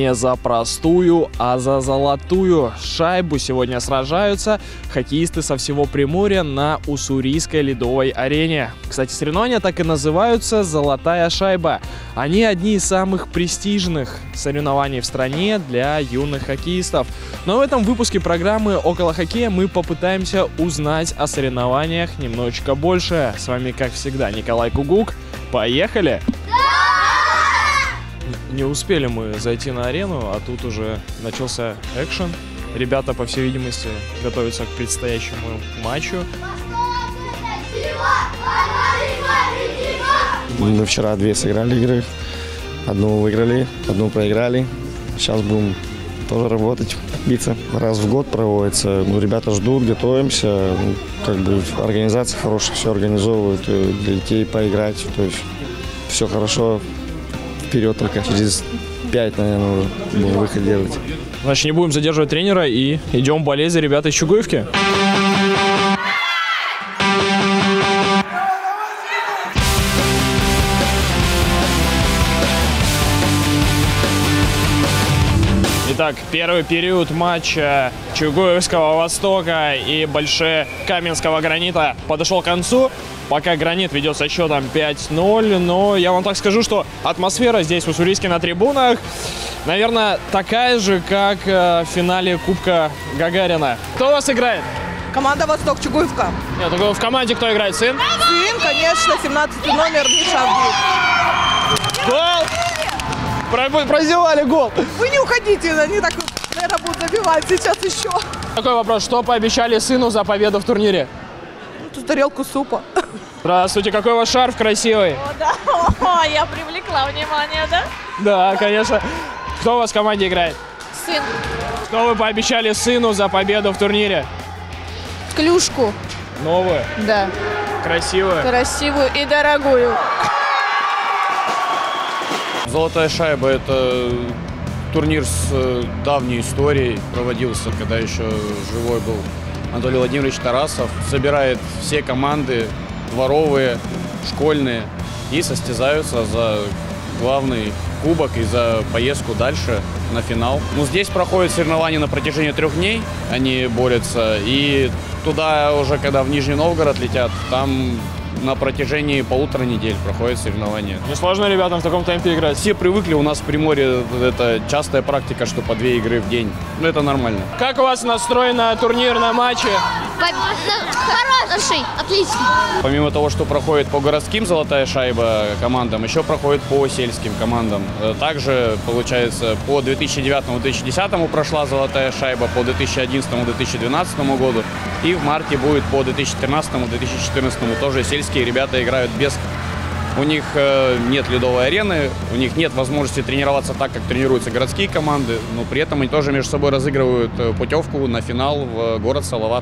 не за простую, а за золотую шайбу сегодня сражаются хоккеисты со всего Приморья на Уссурийской ледовой арене. Кстати, соревнования так и называются «Золотая шайба». Они одни из самых престижных соревнований в стране для юных хоккеистов. Но в этом выпуске программы «Около хоккея» мы попытаемся узнать о соревнованиях немножечко больше. С вами, как всегда, Николай Кугук. Поехали! Не успели мы зайти на арену, а тут уже начался экшен. Ребята, по всей видимости, готовятся к предстоящему матчу. Мы вчера 2 сыграли игры. Одну выиграли, одну проиграли. Сейчас будем тоже работать, биться. Раз в год проводится. Ребята ждут, готовимся. Организация хорошая, все организовывают для детей поиграть. То есть все хорошо. Вперед только. Через 5, наверное, уже будем выход делать. Значит, не будем задерживать тренера и идем болеть за ребят из Чугуевки. Итак, первый период матча Чугуевского Востока и Большекаменского Гранита подошел к концу. Пока Гранит ведет со счетом 5-0, но я вам так скажу, что атмосфера здесь в Уссурийске на трибунах, наверное, такая же, как в финале Кубка Гагарина. Кто у вас играет? Команда «Восток», Чугуевка. Нет, в команде кто играет? Сын? Сын, конечно, 17-й номер, Миша Авдеев. Гол! Прозевали гол! Вы не уходите, они так, наверное, будут забивать сейчас еще. Такой вопрос, что пообещали сыну за победу в турнире? Тут тарелку супа. Здравствуйте, какой у вас шарф красивый. О, да, я привлекла внимание, да? Да, конечно. Кто у вас в команде играет? Сын. Что вы пообещали сыну за победу в турнире? Клюшку. Новую? Да. Красивую? Красивую и дорогую. «Золотая шайба» — это турнир с давней историей. Проводился, когда еще живой был Анатолий Владимирович Тарасов. Собирает все команды, дворовые, школьные, и состязаются за главный кубок и за поездку дальше на финал. Здесь проходят соревнования на протяжении 3 дней. Они борются. И туда уже, когда в Нижний Новгород летят, там на протяжении 1,5 недели проходят соревнования. Не сложно ребятам в таком темпе играть? Все привыкли, у нас в Приморье это частая практика, что по 2 игры в день. Это нормально. Как у вас настрой на турнир, на матче? Хороший, отлично. Помимо того, что проходит по городским «Золотая шайба» командам, еще проходит по сельским командам. Также, получается, по 2009-2010 прошла «Золотая шайба», по 2011-2012 году. И в марте будет по 2013-2014 тоже сельские ребята играют без... У них нет ледовой арены, у них нет возможности тренироваться так, как тренируются городские команды, но при этом они тоже между собой разыгрывают путевку на финал в город Салават.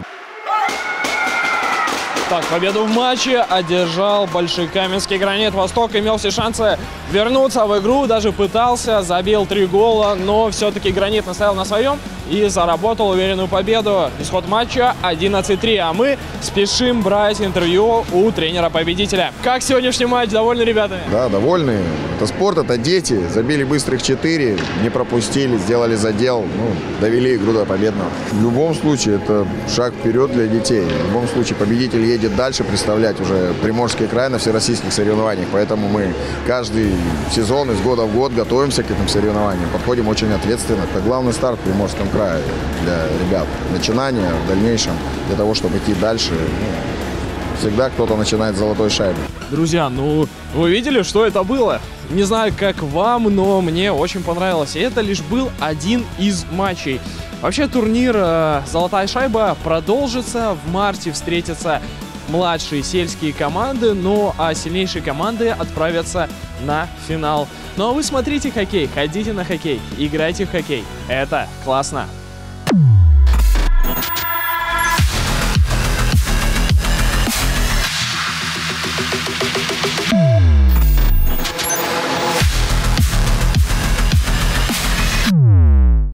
Так, победу в матче одержал Большекаменский Гранит. Восток имел все шансы вернуться в игру, даже пытался, забил 3 гола, но все-таки Гранит настоял на своем и заработал уверенную победу. Исход матча 11-3, а мы спешим брать интервью у тренера-победителя. Как сегодняшний матч? Довольны ребята? Да, довольны. Это спорт, это дети. Забили быстрых 4, не пропустили, сделали задел, довели игру до победного. В любом случае, это шаг вперед для детей. В любом случае, победитель едет дальше представлять уже Приморский край на всероссийских соревнованиях. Поэтому мы каждый сезон из года в год готовимся к этим соревнованиям. Подходим очень ответственно. Это главный старт в Приморском крае для ребят. Начинание в дальнейшем для того, чтобы идти дальше. Всегда кто-то начинает с золотой шайбы. Друзья, вы видели, что это было? Не знаю, как вам, но мне очень понравилось. И это лишь был один из матчей. Вообще турнир «Золотая шайба» продолжится. В марте встретятся младшие сельские команды, а сильнейшие команды отправятся на финал. Ну а вы смотрите хоккей, ходите на хоккей, играйте в хоккей. Это классно!